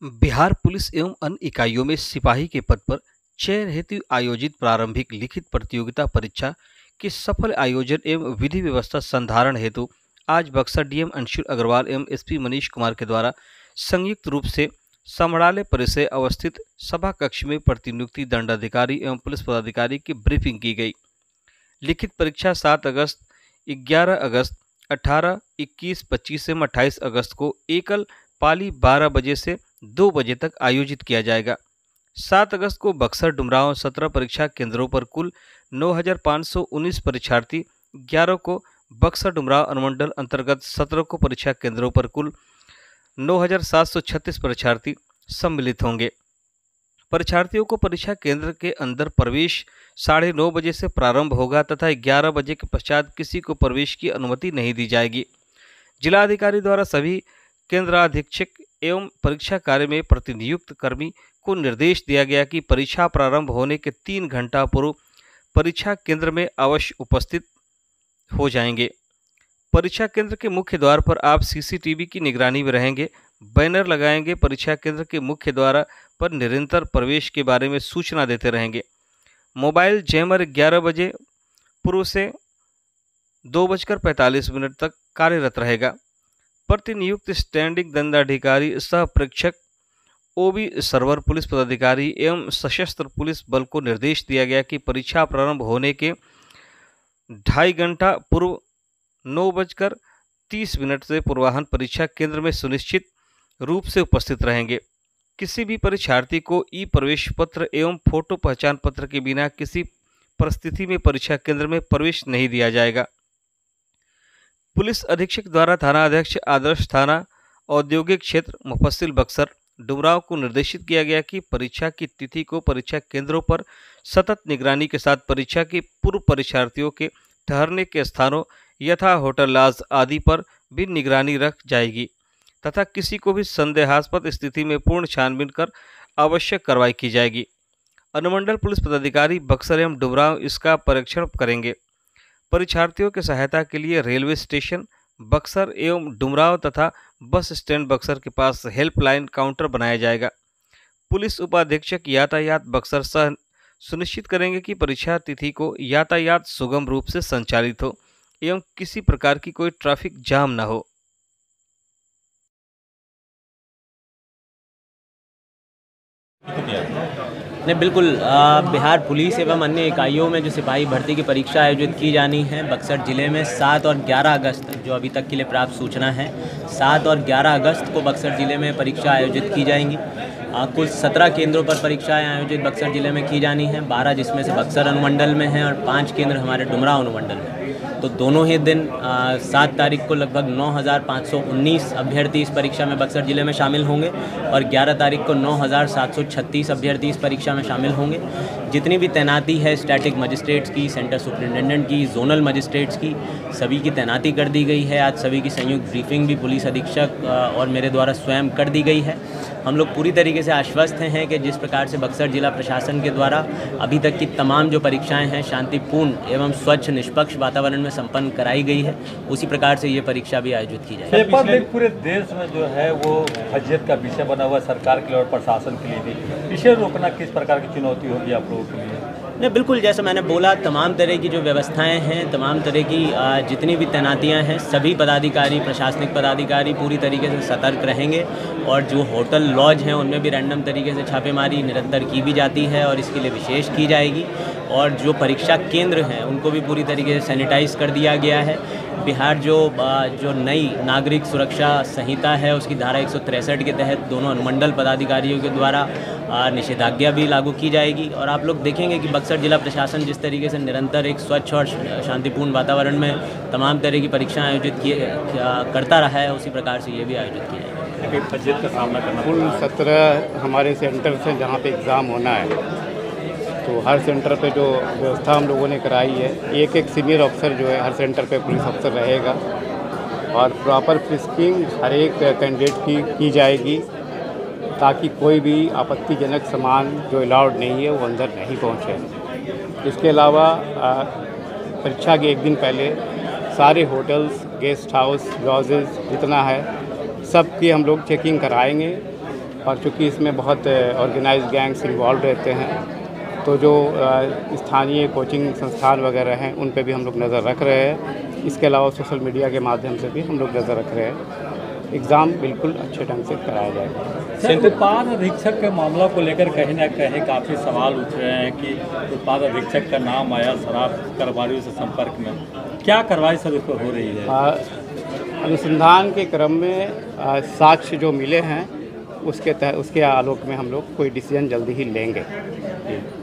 Bihar police एवं अन्य इकाइयों में सिपाही के पद पर चयन हेतु आयोजित प्रारंभिक लिखित प्रतियोगिता परीक्षा के सफल आयोजन एवं विधि व्यवस्था संधारण हेतु आज बक्सर डीएम अंशुल अग्रवाल एवं एसपी मनीष कुमार के द्वारा संयुक्त रूप से समरालय परिसर अवस्थित सभा कक्ष में प्रतिनियुक्ति दंडाधिकारी एवं पुलिस पदाधिकारी की ब्रीफिंग की गई। लिखित परीक्षा 7 अगस्त, 11 अगस्त, 18, 21, 25 एवं 28 अगस्त को एकल पाली 12 बजे से 2 बजे तक आयोजित किया जाएगा। 7 अगस्त को बक्सर डुमरांव 17 परीक्षा केंद्रों पर कुल 9,519 परीक्षार्थी, 11 को बक्सर डुमरांव अनुमंडल अंतर्गत 17 को परीक्षा केंद्रों पर कुल 9,736 परीक्षार्थी सम्मिलित होंगे। परीक्षार्थियों को परीक्षा केंद्र के अंदर प्रवेश 9:30 बजे से प्रारंभ होगा तथा 11 बजे के पश्चात किसी को प्रवेश की अनुमति नहीं दी जाएगी। जिलाधिकारी द्वारा सभी केंद्राधीक्षक एवं परीक्षा कार्य में प्रतिनियुक्त कर्मी को निर्देश दिया गया कि परीक्षा प्रारंभ होने के 3 घंटा पूर्व परीक्षा केंद्र में अवश्य उपस्थित हो जाएंगे। परीक्षा केंद्र के मुख्य द्वार पर आप सीसीटीवी की निगरानी में रहेंगे। बैनर लगाएंगे। परीक्षा केंद्र के मुख्य द्वार पर निरंतर प्रवेश के बारे में सूचना देते रहेंगे। मोबाइल जैमर 11 बजे पूर्व से 2:45 तक कार्यरत रहेगा। प्रतिनियुक्त स्टैंडिंग दंडाधिकारी सह प्रेक्षक ओबी सर्वर पुलिस पदाधिकारी एवं सशस्त्र पुलिस बल को निर्देश दिया गया कि परीक्षा प्रारंभ होने के 2.5 घंटा पूर्व 9:30 से पूर्वाह्न परीक्षा केंद्र में सुनिश्चित रूप से उपस्थित रहेंगे। किसी भी परीक्षार्थी को ई प्रवेश पत्र एवं फोटो पहचान पत्र के बिना किसी परिस्थिति में परीक्षा केंद्र में प्रवेश नहीं दिया जाएगा। पुलिस अधीक्षक द्वारा थानाध्यक्ष आदर्श थाना औद्योगिक क्षेत्र मुफस्सिल बक्सर डुमरांव को निर्देशित किया गया कि परीक्षा की तिथि को परीक्षा केंद्रों पर सतत निगरानी के साथ परीक्षा के पूर्व परीक्षार्थियों के ठहरने के स्थानों यथा होटल लॉज आदि पर भी निगरानी रख जाएगी तथा किसी को भी संदेहास्पद स्थिति में पूर्ण छानबीन कर आवश्यक कार्रवाई की जाएगी। अनुमंडल पुलिस पदाधिकारी बक्सर एवं डुमरांव इसका परीक्षण करेंगे। परीक्षार्थियों की सहायता के लिए रेलवे स्टेशन बक्सर एवं डुमरांव तथा बस स्टैंड बक्सर के पास हेल्पलाइन काउंटर बनाया जाएगा। पुलिस उपाधीक्षक यातायात बक्सर सह सुनिश्चित करेंगे कि परीक्षा तिथि को यातायात सुगम रूप से संचालित हो एवं किसी प्रकार की कोई ट्रैफिक जाम न हो। नहीं, बिल्कुल। बिहार पुलिस एवं अन्य इकाइयों में जो सिपाही भर्ती की परीक्षा आयोजित की जानी है बक्सर ज़िले में 7 और 11 अगस्त जो अभी तक के लिए प्राप्त सूचना है 7 और 11 अगस्त को बक्सर ज़िले में परीक्षा आयोजित की जाएंगी। कुल 17 केंद्रों पर परीक्षाएं आयोजित बक्सर ज़िले में की जानी है, 12 जिसमें से बक्सर अनुमंडल में हैं और 5 केंद्र हमारे डुमरांव अनुमंडल में। तो दोनों ही दिन 7 तारीख को लगभग 9,519 अभ्यर्थी इस परीक्षा में बक्सर ज़िले में शामिल होंगे और 11 तारीख को 9,736 अभ्यर्थी इस परीक्षा में शामिल होंगे। जितनी भी तैनाती है स्टैटिक मजिस्ट्रेट्स की, सेंटर सुपरिटेंडेंट की, जोनल मजिस्ट्रेट्स की, सभी की तैनाती कर दी गई है। आज सभी की संयुक्त ब्रीफिंग भी पुलिस अधीक्षक और मेरे द्वारा स्वयं कर दी गई है। हम लोग पूरी तरीके से आश्वस्त हैं कि जिस प्रकार से बक्सर जिला प्रशासन के द्वारा अभी तक की तमाम जो परीक्षाएं हैं शांतिपूर्ण एवं स्वच्छ निष्पक्ष वातावरण में संपन्न कराई गई है, उसी प्रकार से ये परीक्षा भी आयोजित की जाएगी। पेपर लीक पूरे देश में जो है वो फजियत का विषय बना हुआ है, सरकार के लिए और प्रशासन के लिए भी। इसे रोकना किस प्रकार की चुनौती होगी आप लोगों के लिए? नहीं, बिल्कुल, जैसे मैंने बोला, तमाम तरह की जो व्यवस्थाएं हैं, तमाम तरह की जितनी भी तैनातियां हैं, सभी पदाधिकारी, प्रशासनिक पदाधिकारी पूरी तरीके से सतर्क रहेंगे और जो होटल लॉज हैं उनमें भी रैंडम तरीके से छापेमारी निरंतर की भी जाती है और इसके लिए विशेष की जाएगी। और जो परीक्षा केंद्र हैं उनको भी पूरी तरीके से सैनिटाइज कर दिया गया है। बिहार जो नई नागरिक सुरक्षा संहिता है उसकी धारा 163 के तहत दोनों अनुमंडल पदाधिकारियों के द्वारा निषेधाज्ञा भी लागू की जाएगी। और आप लोग देखेंगे कि बक्सर जिला प्रशासन जिस तरीके से निरंतर एक स्वच्छ और शांतिपूर्ण वातावरण में तमाम तरह की परीक्षाएं आयोजित करता रहा है, उसी प्रकार से ये भी आयोजित की जाएगी। फजियत का सामना करना कुल 17 हमारे सेंटर से जहाँ पे एग्ज़ाम होना है, तो हर सेंटर पे जो व्यवस्था हम लोगों ने कराई है, एक सीनियर अफसर जो है हर सेंटर पे पुलिस अफसर रहेगा और प्रॉपर फ्रिस्किंग हर एक कैंडिडेट की जाएगी ताकि कोई भी आपत्तिजनक सामान जो अलाउड नहीं है वो अंदर नहीं पहुंचे। इसके अलावा परीक्षा के एक दिन पहले सारे होटल्स, गेस्ट हाउस, लॉजेस जितना है सब की हम लोग चेकिंग कराएंगे और चूँकि इसमें बहुत ऑर्गेनाइज्ड गैंग्स इन्वॉल्व रहते हैं, तो जो स्थानीय कोचिंग संस्थान वगैरह हैं उन पे भी हम लोग नज़र रख रहे हैं। इसके अलावा सोशल मीडिया के माध्यम से भी हम लोग नज़र रख रहे हैं। एग्ज़ाम बिल्कुल अच्छे ढंग से कराया जाएगा। सर, उत्पाद अधीक्षक के मामला को लेकर कहीं ना कहीं काफ़ी सवाल उठ रहे हैं कि उत्पाद अधीक्षक का नाम आया शराब कारोबारियों से संपर्क में, क्या कार्रवाई सर उस पर हो रही है? अनुसंधान के क्रम में साक्ष्य जो मिले हैं उसके आलोक में हम लोग कोई डिसीजन जल्दी ही लेंगे।